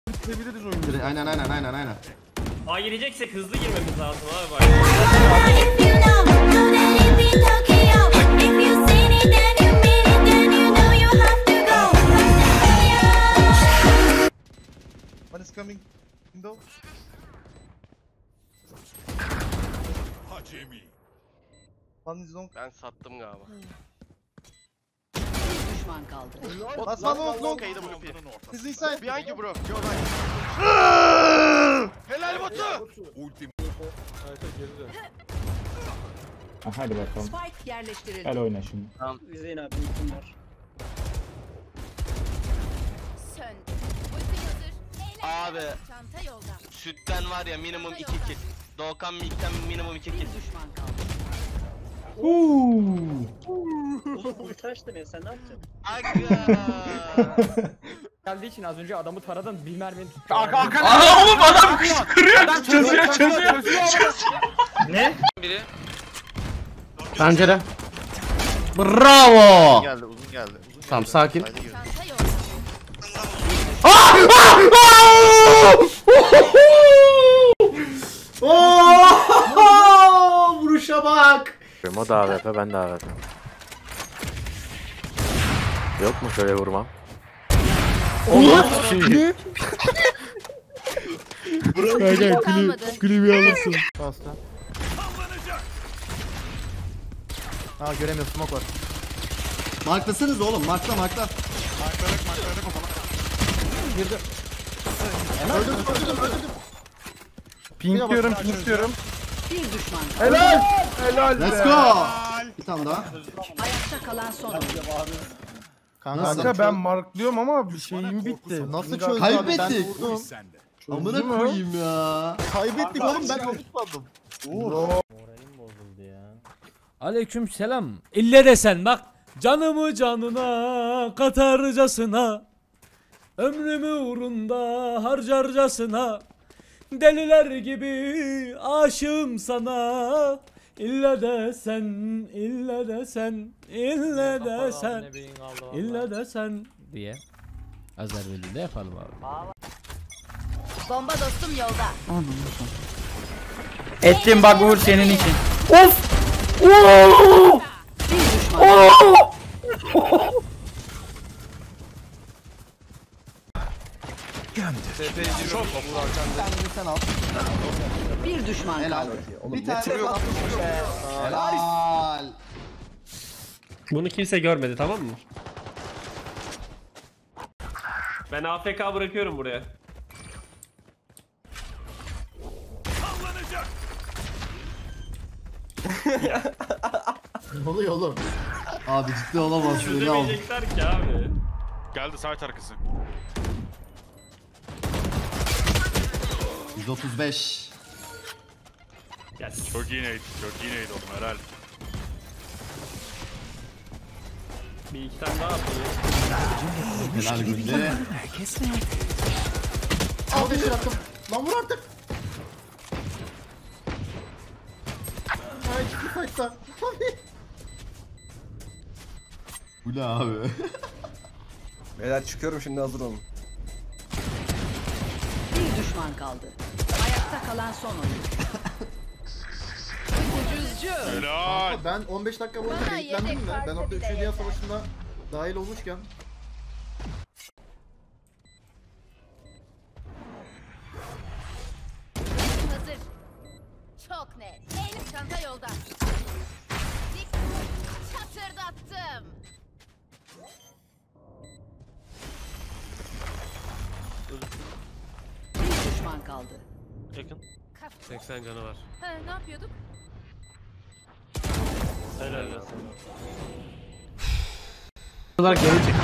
Bitirebiliriz oyunu. Aynen. A gireceksek hızlı girmemiz lazım abi bak. One is coming. Window. One is long. Ben sattım galiba. Düşman kaldı. Last one long. Okey'de bu ipi. He's inside. Behind you bro. Yo helal Batu. Hadi bakalım. Spike yerleştirildi. Gel oyna şimdi. Tamam. İzleyin abi. Ultim var. Abi sütten var ya minimum 2 kill. Doğukan Milk'ten minimum 2 Bir kill. düşman kaldı. Ulti açtım ya, sen ne yapacaksın? Aga. Geldiği için az önce adamı taradım, bir mermini tuttu. Oğlum adam kırıyor, çözüyor. Ne? Biri. Pencere. Bravo. Geldi uzun geldi. Tamam sakin. Vuruşa bak. O da AWP, ben de AWP. Yok mu şöyle vurmam? Gel klibi alırsın. Bastı. Ha göremiyorum, smoke var. Marklasanız oğlum, markla. Girdi. Öldürdüm. Pinkliyorum. Bir düşman kaldı. Helal. Let's go. Bir tane daha. Ayakta kalan son oyuncu. Kanka ben marklıyorum ama bir şeyim bitti. Nasıl çözdü abi? Kaybettik. Ben vurdum. Amına koyayım ya. Kaybettik oğlum, ben çok tutmadım. Aleyküm selam. İlle desen bak. Canımı canına katarcasına. Ömrümü uğrunda harcarcasına. Deliler gibi aşığım sana. İlle desen diye. Azerbaycan'da yapalım abi. Bomba dostum yolda. Ettim bak Uğur senin için. Bir düşman kaldı. Bir düşman Helal. kaldı. Bir tane helal. Bunu kimse görmedi, tamam mı? Ben AFK bırakıyorum buraya. Ne oluyor oğlum? Abi ciddi olamazsın. Beni aldı. Çözemeyecekler ki abi. Geldi site arkası. 135. Yes. Çok iyi neydi oğlum helal. Bir iki tane daha atıyor. Helal güldü. Al bir rakım. Lan vur artık. Ay iki fight'ta. Bu ne abi? Beyler çıkıyorum şimdi, hazır olun. Bir düşman kaldı. Ayakta kalan son oyuncu. Helal. Ben 15 dakika boyunca beklendim mi? Ben orada 3. Dünya Savaşı'nda dahil olmuşken. Hazır. Çok net. Eğilip çanta yolda. Çatırdattım. Bir düşman kaldı. Yakın. 80 canı var. Ne yapıyorduk? Helal olsun. Olarak geri çektim.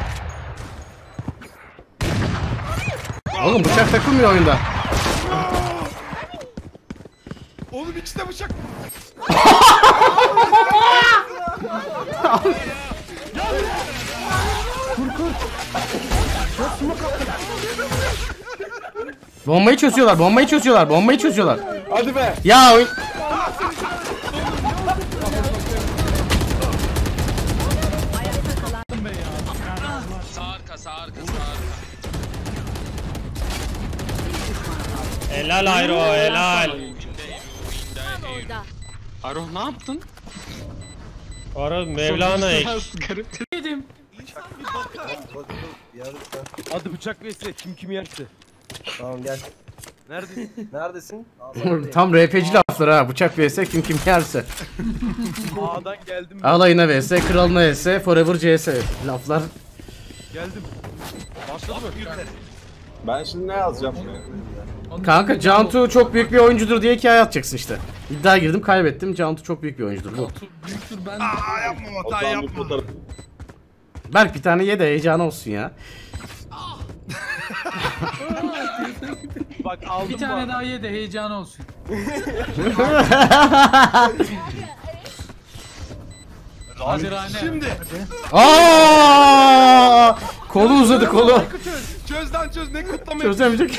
Oğlum bıçak takılmıyor oyunda. Oğlum ikisi de bıçak. Bombayı çözüyorlar. Hadi be. Ya oyun... Sağ arka. Helal Ayro helal. Tam orada. Aroh ne yaptın? Ara Mevlana ek. Hadi bıçak vs. Kim kimi yerse. Tamam gel. Neredesin? Neredesin? Tam RP'ci laflar ha. Bıçak vs kim kim yerse. A'dan geldim. Alayına vs, kralına vs, forever CS. Laflar. Geldim. Başladı mı? Ben şimdi ne yazacağım? Kanka Cantu çok büyük bir oyuncudur diye hikaye atacaksın işte. İddia girdim kaybettim. Cantu çok büyük bir oyuncudur bu. O zaman bir fotoğraf. Berk bir tane ye de heyecanı olsun ya. Bak aldım bir tane daha ye de heyecan olsun. Şimdi. Aa! Kolu uzadı kolu. Çöz lan çöz ne kutlamayı. Çözemeyecek.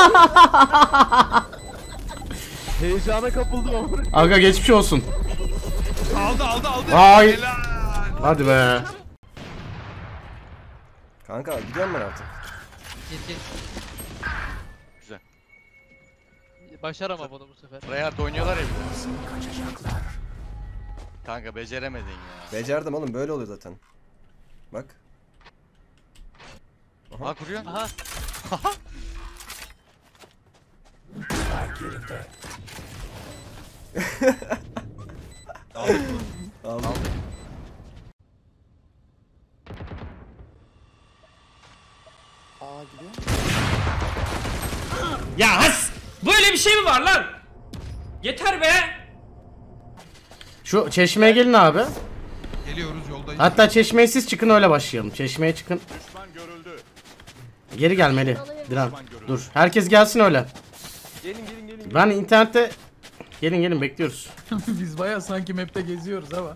Heyecana kapıldım ama. Aga geçmiş olsun. Aldı. Vay. Helal. Hadi be. Kanka gidiyorum ben artık. Güzel. Başar ama bunu bu sefer. Rayard oynuyorlar ya. Kanka beceremedin ya. Becerdim oğlum böyle oluyor zaten. Bak. Aha kuruyor. Aha. Aldım. Ya has! Böyle bir şey mi var lan? Yeter be! Şu çeşmeye gelin abi. Geliyoruz yoldayız. Hatta çeşmeye siz çıkın öyle başlayalım. Çeşmeye çıkın. Geri gelmeli. Diren. Dur. Herkes gelsin öyle. Gelin. Ben internette... Gelin bekliyoruz. Biz baya sanki map'te geziyoruz ama.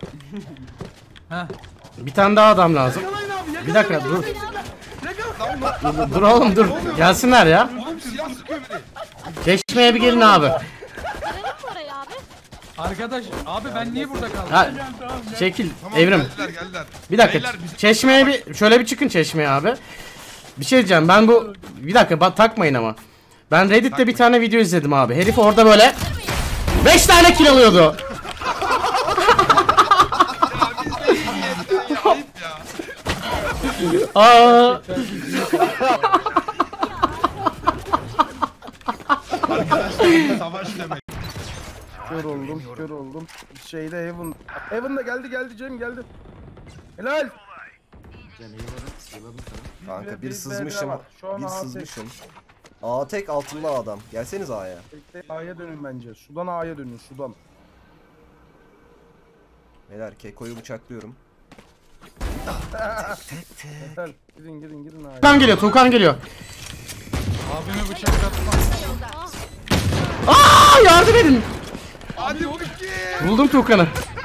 Bir tane daha adam lazım. Bir dakika dur. Dur oğlum dur. Gelsinler ya. Oğlum silah sıkıyor biri. Çeşmeye bir gelin abi. Girelim oraya abi. Arkadaş abi ben niye burada kaldım? Ha, çekil Evrim. Geldiler. Bir dakika. Beyler, biz- Çeşmeye bir şöyle bir çıkın çeşmeye abi. Bir şey diyeceğim. Ben bu bir dakika takmayın ama. Ben Reddit'te bir tane video izledim abi. Herif orada böyle 5 tane kill alıyordu. Ayıp ya. Aa. Savaş demek. Kör oldum. Şeyde Heaven. Heaven'da geldi Cem geldi. Helal. Kanka bir Bir sızmışım. var. Şu an Bir A tek. sızmışım. A tek altında adam. Gelseniz A'ya. Bekle, A'ya dönün bence. Sudan A'ya dönün sudan. Beyler Keko'yu bıçaklıyorum. Helal. Gidin A'ya. Tukan geliyor. Tukan geliyor. Abime bıçak atma. Aa yardım edin. Hadi 12. Buldum Tukan'ı.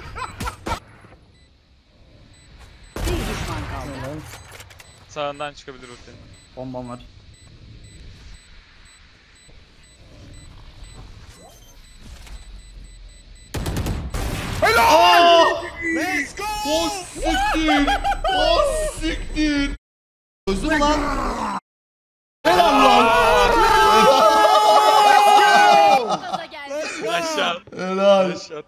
Sağından çıkabilir o senin. Bombam var. Gaza geldi. Aşağı. Helal. Aşağı.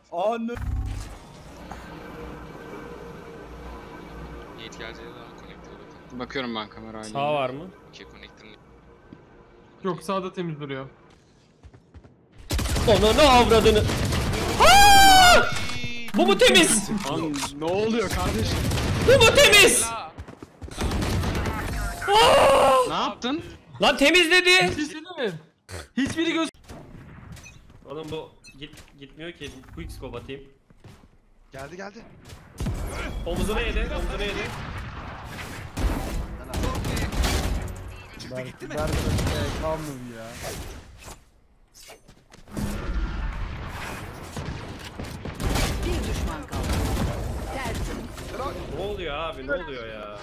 Bakıyorum ben kamerayla. Sağ var mı? Yok sağda temiz duruyor. Onu ne avradını? Aa! Bu mu temiz? Ne oluyor kardeşim? Bu mu temiz? Ne yaptın? Lan temiz dedi. mi? Hiçbiri göz... Oğlum bu gitmiyor ki. Quick scope atayım. Geldi. Omuzuna yedi. Kalmıyor ya. Bir düşman kaldı. Ne oluyor abi? Ne oluyor ya?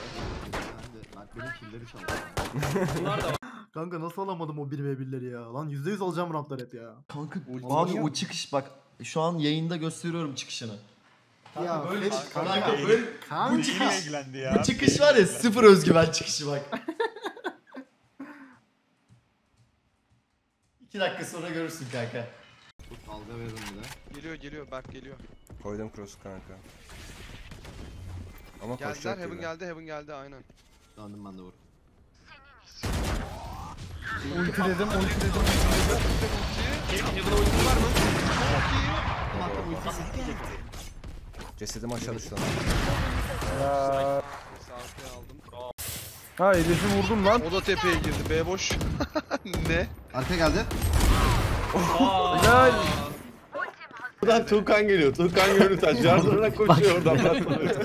Bunlar da Kanka nasıl alamadım o 1v1'leri ya? Lan %100 alacağım roundlar hep ya. Kanka abi o çıkış bak şu an yayında gösteriyorum çıkışını. Ya böyle böyle Bu çıkış, bu çıkış var ya sıfır özgüven çıkışı bak. 2 dakika sonra görürsün kanka. Dalga verin bir de. Geliyor Berk geliyor. Koydum cross kanka. Ama Geldiler koşacak Heaven gibi. Heaven geldi aynen. Döndüm ben de vur. Ultiledim. Heaven'a ulti var mı? Cesedim aşağı düştü. Ya. Saatini aldım. Ha Elif'i vurdum lan. O da tepeye girdi. B boş. Ne? Arka geldi. Helal. Buradan Tuğkan geliyor. Tuğkan Yönütaş. Yardırarak koşuyor oradan.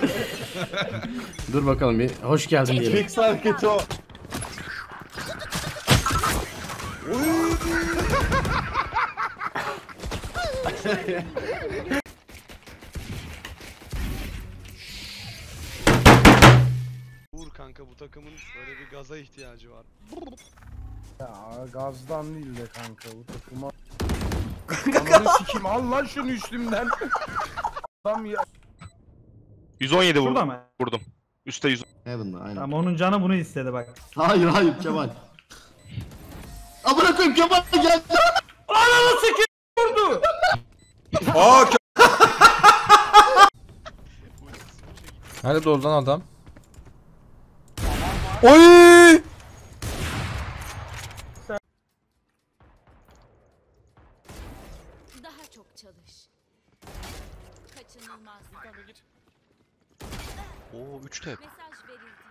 Dur bakalım bir hoş geldin diyelim. Fix hareketi o. Vur kanka bu takımın böyle bir gaza ihtiyacı var. Ya gazdan değil de kanka bu takıma. Ananı sikeyim al lan şunu üstümden. Adam ya. 117 vurdum. Şurada mı? Vurdum. Üste 100. Heaven'da aynen. Tamam onun canı bunu istedi bak. Hayır Kemal. Amına koyayım Kemal geldi. Ananı sikeyim vurdu. Nerede doldan adam? Oy! Daha çok çalış. Kaçınılmaz. Oo 3 tep. Mesaj verildi.